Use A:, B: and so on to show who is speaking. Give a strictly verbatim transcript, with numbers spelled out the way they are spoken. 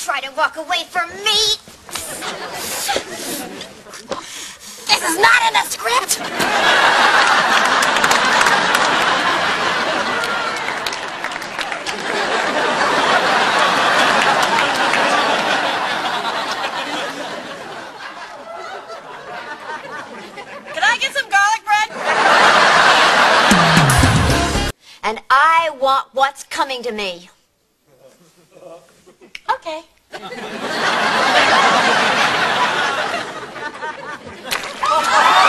A: try to walk away from me. This is not in the script.
B: Can I get some garlic bread?
A: And I want what's coming to me. Okay.
B: Oh,